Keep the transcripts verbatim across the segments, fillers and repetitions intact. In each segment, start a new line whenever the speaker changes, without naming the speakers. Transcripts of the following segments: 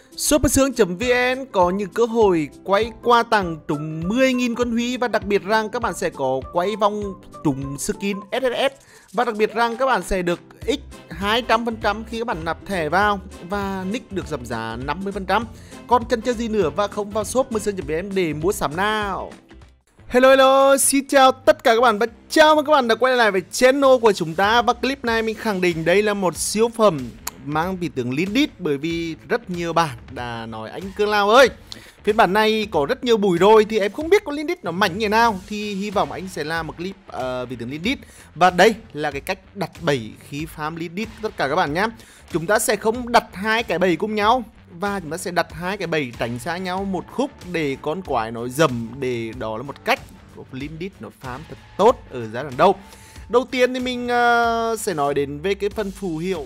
Supersướng.vn có những cơ hội quay quà tặng trúng mười nghìn con Huy, và đặc biệt rằng các bạn sẽ có quay vòng trúng skin ét ét ét, và đặc biệt rằng các bạn sẽ được x hai trăm phần trăm khi các bạn nạp thẻ vào, và nick được giảm giá năm mươi phần trăm. Còn cần chơi gì nữa và không vào shop Supersướng.vn để mua sắm nào. Hello hello, xin chào tất cả các bạn và chào mừng các bạn đã quay lại với channel của chúng ta. Và clip này mình khẳng định đây là một siêu phẩm mang vị tướng Lindit, bởi vì rất nhiều bạn đã nói anh Cương Lao ơi, phiên bản này có rất nhiều bùi rồi thì em không biết con Lindit nó mạnh như nào, thì hy vọng anh sẽ làm một clip uh, vị tướng Lindit. Và đây là cái cách đặt bẫy khi farm Lindit tất cả các bạn nhé. Chúng ta sẽ không đặt hai cái bẫy cùng nhau, và chúng ta sẽ đặt hai cái bẫy tránh xa nhau một khúc để con quái nó dầm, để đó là một cách của Lindit nó farm thật tốt ở giai đoạn đầu. Đầu tiên thì mình uh, sẽ nói đến về cái phần phù hiệu.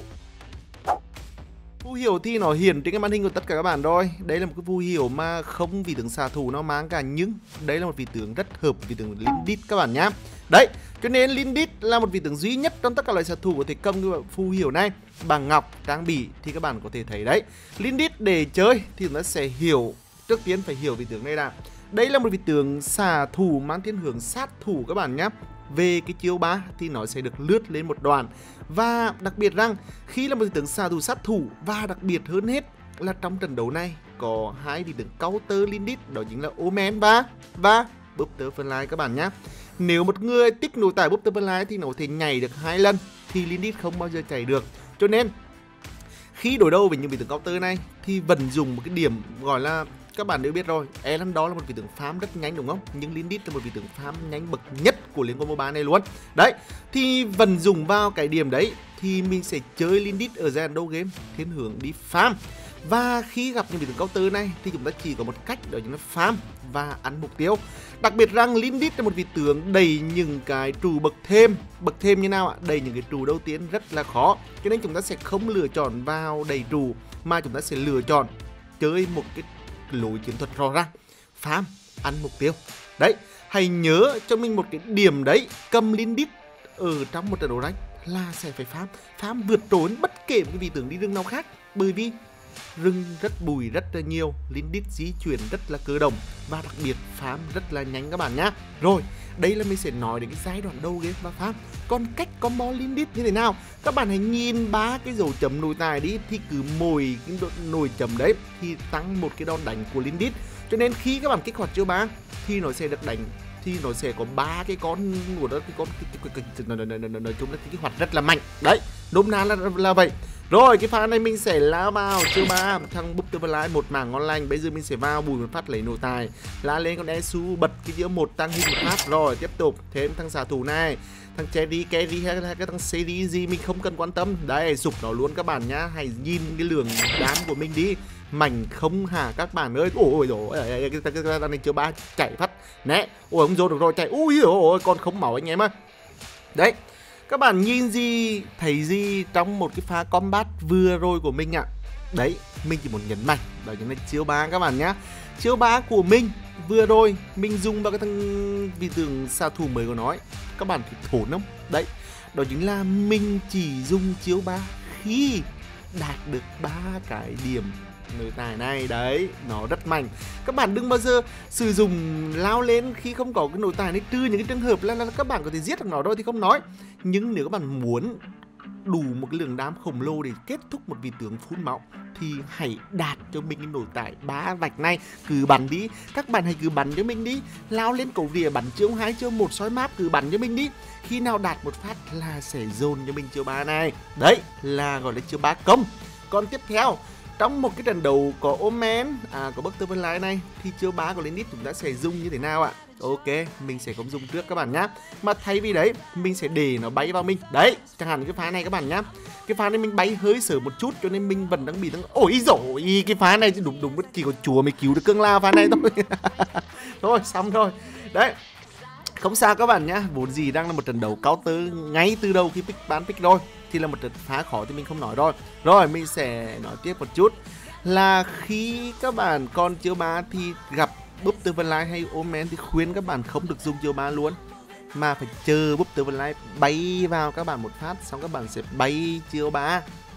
Phù hiệu thì nó hiển trên cái màn hình của tất cả các bạn rồi. Đây là một cái phù hiệu mà không vị tướng xạ thủ nó mang cả, nhưng đây là một vị tướng rất hợp với vị tướng Lindit các bạn nhá. Đấy, cho nên Lindit là một vị tướng duy nhất trong tất cả loại xạ thủ có thể cầm cái phù hiệu này bằng ngọc trang bị, thì các bạn có thể thấy đấy. Lindit để chơi thì chúng ta sẽ hiểu, trước tiên phải hiểu vị tướng này đã. Đây là một vị tướng xạ thủ mang thiên hướng sát thủ các bạn nhé. Về cái chiêu ba thì nó sẽ được lướt lên một đoạn. Và đặc biệt rằng khi là một vị tướng xạ thủ sát thủ, và đặc biệt hơn hết là trong trận đấu này có hai vị tướng counter Lindit, đó chính là Omen và và Butterfly các bạn nhé. Nếu một người tích nội tải Butterfly thì nó có thể nhảy được hai lần, thì Lindit không bao giờ chạy được. Cho nên khi đối đầu với những vị tướng counter này thì vẫn dùng một cái điểm gọi là, các bạn đều biết rồi, Elan đó là một vị tướng farm rất nhanh đúng không? Nhưng Lindit là một vị tướng farm nhanh bậc nhất của liên combo ba này luôn. Đấy, thì vẫn dùng vào cái điểm đấy thì mình sẽ chơi Lindit ở giai đoạn đầu game thiên hướng đi farm. Và khi gặp những vị tướng counter này thì chúng ta chỉ có một cách, đó chính là farm và ăn mục tiêu. Đặc biệt rằng Lindit là một vị tướng đầy những cái trụ bậc thêm. Bậc thêm như nào ạ? Đầy những cái trụ đầu tiên rất là khó, cho nên chúng ta sẽ không lựa chọn vào đầy trụ, mà chúng ta sẽ lựa chọn chơi một cái lối chiến thuật rõ ràng, farm, ăn mục tiêu. Đấy, hãy nhớ cho mình một cái điểm đấy, cầm Lindit ở trong một trận đấu đánh là sẽ phải farm, farm vượt trội bất kể cái vị tướng đi rừng nào khác, bởi vì rừng rất bùi rất là nhiều, Lindit di chuyển rất là cơ động, và đặc biệt farm rất là nhanh các bạn nhá. Rồi, đây là mình sẽ nói đến cái giai đoạn đầu game và farm. Còn cách combo Lindit như thế nào? Các bạn hãy nhìn ba cái dấu chấm nội tài đi, thì cứ mỗi cái nồi chấm đấy thì tăng một cái đòn đánh của Lindit. Cho nên khi các bạn kích hoạt chiêu ba thì nó sẽ được đánh, thì nó sẽ có ba cái con của nó, cái con nói chung là kích hoạt rất là mạnh. Đấy, nôm na là là vậy. Rồi, cái pha này mình sẽ lao vào chiêu ba thằng Butterfly một mảng ngon lành. Bây giờ mình sẽ vào bùi một phát lấy nội tài, lá lên con Esu, bật cái chiêu một tăng hình một phát. Rồi tiếp tục thêm thằng xạ thủ này, thằng Cherry, Kerry hay là cái thằng Series gì mình không cần quan tâm. Đấy, sụp nó luôn các bạn nhá. Hãy nhìn cái lượng đám của mình đi, mảnh không hả các bạn ơi. Ôi rồi cái thằng này chiêu ba chạy phát né. Ôi không dồn được rồi, chạy. Ui ôi, còn không máu anh em ơi. Đấy, các bạn nhìn gì thấy gì trong một cái pha combat vừa rồi của mình ạ? À? Đấy, mình chỉ muốn nhấn mạnh đó chính là chiêu ba các bạn nhá. Chiêu ba của mình vừa rồi mình dùng vào cái thằng vị tướng xạ thủ mới của nó ấy. Các bạn thấy thốn không? Đấy, đó chính là mình chỉ dùng chiêu ba khi đạt được ba cái điểm nội tài này. Đấy, nó rất mạnh. Các bạn đừng bao giờ sử dụng lao lên khi không có cái nội tài này, trừ những cái trường hợp là, là các bạn có thể giết được nó rồi thì không nói. Nhưng nếu các bạn muốn đủ một cái lượng đám khổng lồ để kết thúc một vị tướng phun máu thì hãy đạt cho mình cái nội tại ba vạch này. Cứ bắn đi, các bạn hãy cứ bắn cho mình đi, lao lên cầu rìa bắn chiêu hai chiêu một soi map, cứ bắn cho mình đi. Khi nào đạt một phát là sẽ dồn cho mình chiêu ba này. Đấy là gọi là chiêu ba công. Còn tiếp theo, trong một cái trận đấu có Omen, à có Butterfly này, thì chiêu ba của Lindit chúng ta sẽ dùng như thế nào ạ? Ok, mình sẽ không dùng trước các bạn nhá. Mà thay vì đấy, mình sẽ để nó bay vào mình. Đấy, chẳng hạn cái pha này các bạn nhá. Cái pha này mình bay hơi sớm một chút, cho nên mình vẫn đang bị thằng... Ôi dồi, cái pha này đúng đúng bất kỳ có chúa mới cứu được Cương Lao pha này thôi. Thôi, xong rồi. Đấy, không sao các bạn nhá. Vốn gì đang là một trận đấu counter ngay từ đầu khi pick bán pick rồi, thì là một trận phá khó thì mình không nói rồi. Rồi, mình sẽ nói tiếp một chút. Là khi các bạn còn chiêu ba thì gặp Butterfly hay Omen thì khuyên các bạn không được dùng chiêu ba luôn, mà phải chờ Butterfly bay vào các bạn một phát, xong các bạn sẽ bay chiêu ba.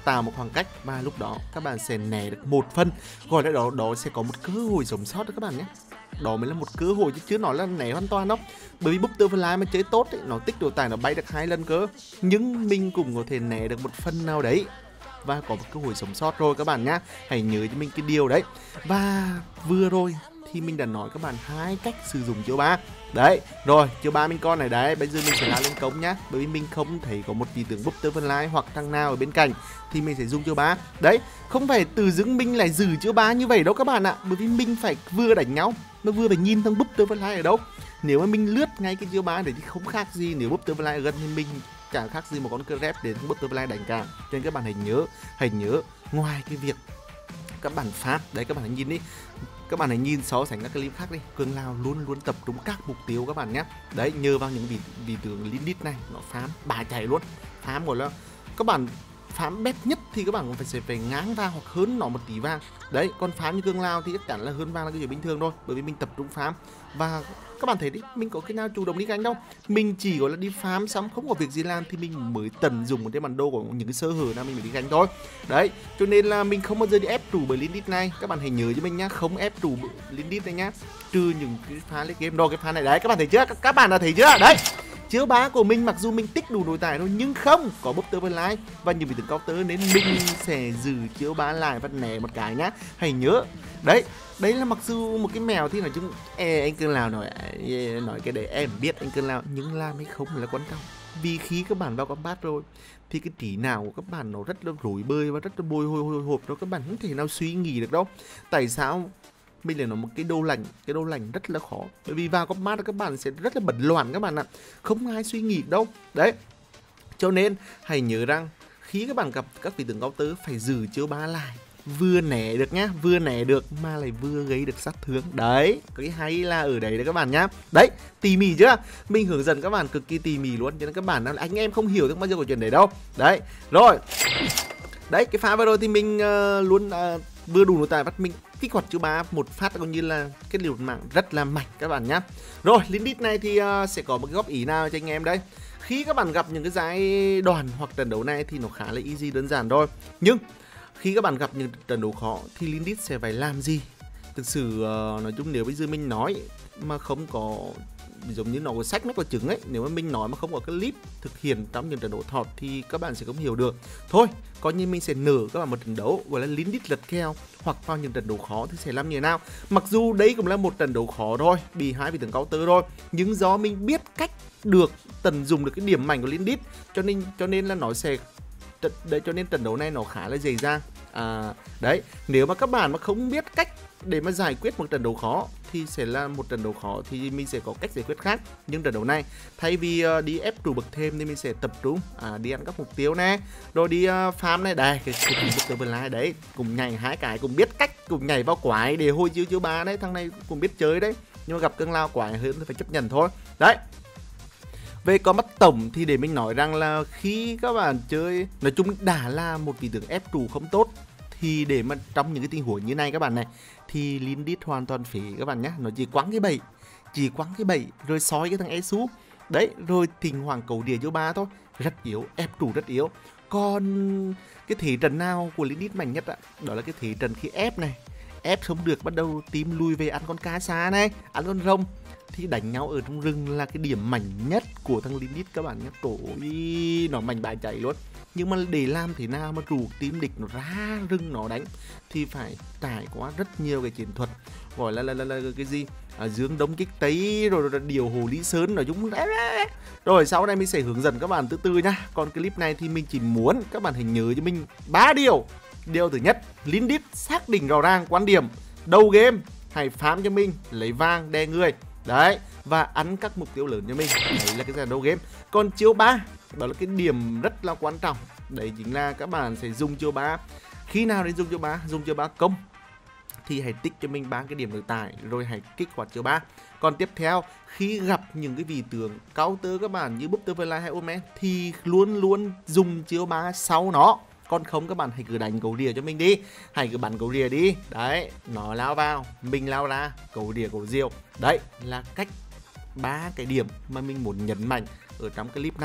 tạo một khoảng cách và lúc đó các bạn sẽ né được một phân, gọi là đó đó sẽ có một cơ hội sống sót đó các bạn nhé. Đó mới là một cơ hội chứ chứ nó là né hoàn toàn đâu. Bởi vì Butterfly mà chơi tốt ấy, nó tích độ tài nó bay được hai lần cơ, nhưng mình cũng có thể né được một phần nào đấy và có một cơ hội sống sót rồi các bạn nhá. Hãy nhớ cho mình cái điều đấy. Và vừa rồi thì mình đã nói các bạn hai cách sử dụng chiêu ba. Đấy, rồi, chiêu ba mình con này đấy, bây giờ mình sẽ lao lên cống nhá. Bởi vì mình không thấy có một vị tướng Butterfly hoặc thằng nào ở bên cạnh thì mình sẽ dùng chiêu ba. Đấy, không phải từ dưng mình lại giữ chiêu ba như vậy đâu các bạn ạ. Bởi vì mình phải vừa đánh nhau mà vừa phải nhìn thằng Butterfly ở đâu. Nếu mà mình lướt ngay cái chiêu ba đấy thì không khác gì nếu Butterfly ở gần thì mình chẳng khác gì một con Crab để thằng Butterfly đánh cả. Cho nên các bạn hãy nhớ, hãy nhớ ngoài cái việc các bạn pháp đấy, các bạn hãy nhìn đi, các bạn hãy nhìn so sánh các clip khác đi. Cường Lao luôn luôn tập trung các mục tiêu các bạn nhé. Đấy, nhờ vào những vị vị tướng Lindit này nó phám bà chạy luôn, phám rồi là các bạn phám bét nhất thì các bạn phải sẽ phải ngáng vàng hoặc hơn nó một tí vàng. Đấy, còn phám như Cường Lao thì chắc chắn là hơn vàng là cái chuyện bình thường thôi, bởi vì mình tập trung phám. Và các bạn thấy đi, mình có cái nào chủ động đi gánh đâu, mình chỉ gọi là đi farm xong không có việc gì làm thì mình mới tận dụng một cái bản đồ của những cái sơ hở nào mình mới đi gánh thôi. Đấy, cho nên là mình không bao giờ đi ép trụ bởi Lindit này, các bạn hãy nhớ cho mình nhá, không ép trụ Lindit này nhá, trừ những cái pha lấy game đồ cái pha này đấy, các bạn thấy chưa, các, các bạn đã thấy chưa đấy. Chiếu bá của mình mặc dù mình tích đủ nội tài thôi nhưng không có Butterfly và nhiều vị tướng counter nên mình sẽ giữ chiếu bá lại và né một cái nhá, hãy nhớ. Đấy, đấy là mặc dù một cái mèo thì nói chung e, anh Cường Lao nói nói cái đấy em biết anh Cường Lao, nhưng làm hay không là quan trọng. Vì khi các bạn vào combat rồi thì cái trí nào của các bạn nó rất là rối bời và rất là bồi hồi hồi hộp đó, các bạn không thể nào suy nghĩ được đâu. Tại sao mình lại nói một cái đô lành, cái đô lành rất là khó, bởi vì vào combat các bạn sẽ rất là bận loạn các bạn ạ, không ai suy nghĩ đâu. Đấy, cho nên hãy nhớ rằng khi các bạn gặp các vị tướng counter phải giữ chiêu ba lại, vừa né được nhá, vừa né được mà lại vừa gây được sát thương. Đấy, cái hay là ở đấy đấy các bạn nhá. Đấy, tỉ mỉ chưa? Mình hướng dẫn các bạn cực kỳ tỉ mỉ luôn, cho nên các bạn anh em không hiểu được bao giờ có chuyện đấy đâu. Đấy, rồi. Đấy, cái pha vừa rồi thì mình uh, luôn uh, vừa đủ nội tài bắt mình kích hoạt chiêu ba một phát coi như là cái liều mạng rất là mạnh các bạn nhá. Rồi, Lindit này thì uh, sẽ có một cái góp ý nào cho anh em đây. Khi các bạn gặp những cái giai đoạn hoặc trận đấu này thì nó khá là easy đơn giản thôi. Nhưng khi các bạn gặp những trận đấu khó thì Lindit sẽ phải làm gì? Thực sự uh, nói chung nếu bây giờ mình nói mà không có giống như nó có sách mách có trứng ấy, nếu mà mình nói mà không có clip thực hiện trong những trận đấu thọt thì các bạn sẽ không hiểu được. Thôi, coi như mình sẽ nở các bạn một trận đấu gọi là Lindit lật kèo, hoặc vào những trận đấu khó thì sẽ làm như thế nào. Mặc dù đây cũng là một trận đấu khó thôi, bị hai vị tướng counter thôi, nhưng do mình biết cách được tận dụng được cái điểm mạnh của Lindit, cho nên cho nên là nó sẽ đấy, cho nên trận đấu này nó khá là dễ dàng. À, đấy, nếu mà các bạn mà không biết cách để mà giải quyết một trận đấu khó thì sẽ là một trận đấu khó thì mình sẽ có cách giải quyết khác. Nhưng trận đấu này thay vì uh, đi ép trụ bậc thêm thì mình sẽ tập trung à, đi ăn các mục tiêu nè, rồi đi uh, farm này, đây cái Butterfly đấy, cùng nhảy hai cái, cùng biết cách cùng nhảy vào quái để hồi chiêu chiêu ba đấy, thằng này cũng biết chơi đấy, nhưng mà gặp Cường Lao quái hơn thì phải chấp nhận thôi. Đấy, về con mắt tổng thì để mình nói rằng là khi các bạn chơi, nói chung đã là một vị tướng ép trụ không tốt thì để mà trong những cái tình huống như này các bạn này thì Lindit hoàn toàn phí các bạn nhé. Nó chỉ quăng cái bẫy, chỉ quăng cái bẫy rồi soi cái thằng Esu đấy, rồi thỉnh hoàng cầu đỉa cho ba thôi, rất yếu, ép trụ rất yếu. Còn cái thế trận nào của Lindit mạnh nhất ạ? Đó là cái thế trận khi ép này, ép không được bắt đầu tím lùi về ăn con cá xa này, ăn con rồng thì đánh nhau ở trong rừng là cái điểm mạnh nhất của thằng Lindit các bạn nhé. Trời, nó mạnh bài chạy luôn. Nhưng mà để làm thế nào mà rủ team địch nó ra rừng nó đánh thì phải trải qua rất nhiều cái chiến thuật, gọi là là, là, là cái gì à, dương đông kích tây rồi, rồi điều hồ lý sơn nói chung. Rồi sau này mình sẽ hướng dẫn các bạn từ từ nhá. Còn clip này thì mình chỉ muốn các bạn hãy nhớ cho mình ba điều. Điều thứ nhất, Lindit xác định rõ ràng quan điểm đầu game hãy farm cho mình, lấy vàng đè người đấy và ăn các mục tiêu lớn cho mình, đấy là cái giai đầu game. Còn chiêu ba, đó là cái điểm rất là quan trọng, đấy chính là các bạn sẽ dùng chiêu ba. Khi nào để dùng chiêu ba? Dùng chiêu ba công thì hãy tích cho mình ba cái điểm nội tài rồi hãy kích hoạt chiêu ba. Còn tiếp theo, khi gặp những cái vị tướng counter các bạn như Butterfly hay Omen thì luôn luôn dùng chiêu ba sau nó. Còn không các bạn hãy cứ đánh cầu rìa cho mình đi, hãy cứ bắn cầu rìa đi. Đấy, nó lao vào, mình lao ra, cầu rìa cầu diều. Đấy là cách ba cái điểm mà mình muốn nhấn mạnh ở trong clip này.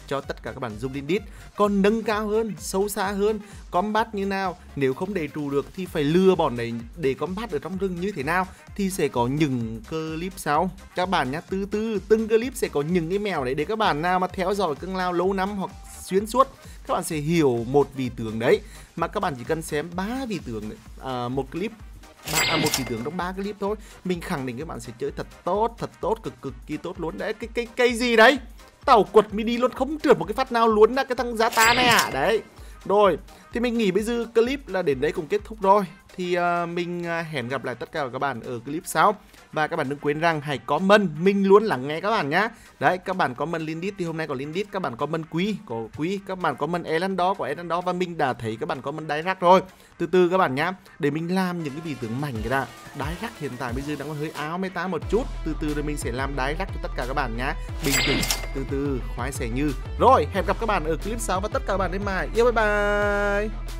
cho tất cả các bạn dùng Lindit. Còn nâng cao hơn, sâu xa hơn, combat như nào, nếu không để trụ được thì phải lừa bọn này để combat ở trong rừng như thế nào, thì sẽ có những clip sau các bạn nhá. Từ từ từng clip sẽ có những cái mèo đấy để các bạn nào mà theo dõi Cương Lao lâu năm hoặc xuyên suốt, các bạn sẽ hiểu một vị tướng đấy, mà các bạn chỉ cần xem ba vị tướng đấy, à, một clip ba, à, một vị tướng trong ba clip thôi, mình khẳng định các bạn sẽ chơi thật tốt, thật tốt, cực cực kỳ tốt luôn đấy. Cái cái cây gì đấy, tàu quật mini luôn, không trượt một cái phát nào luôn là cái thằng giá ta này à. Đấy rồi, thì mình nghĩ bây giờ clip là đến đấy cũng kết thúc rồi. Thì uh, mình uh, hẹn gặp lại tất cả các bạn ở clip sau. Và các bạn đừng quên rằng hãy comment, mình luôn lắng nghe các bạn nhá. Đấy, các bạn comment Lindit thì hôm nay có Lindit, các bạn comment Quý có Quý, các bạn comment Elandor có Elandor, và mình đã thấy các bạn comment Direct rồi. Từ từ các bạn nhá, để mình làm những cái vị tướng mảnh cái đã. Direct hiện tại bây giờ đang còn hơi áo meta một chút, từ từ rồi mình sẽ làm Direct cho tất cả các bạn nhá. Bình tĩnh, từ từ, khoái xẻ như. Rồi, hẹn gặp các bạn ở clip sau và tất cả các bạn đến mai. Yêu, bye bye.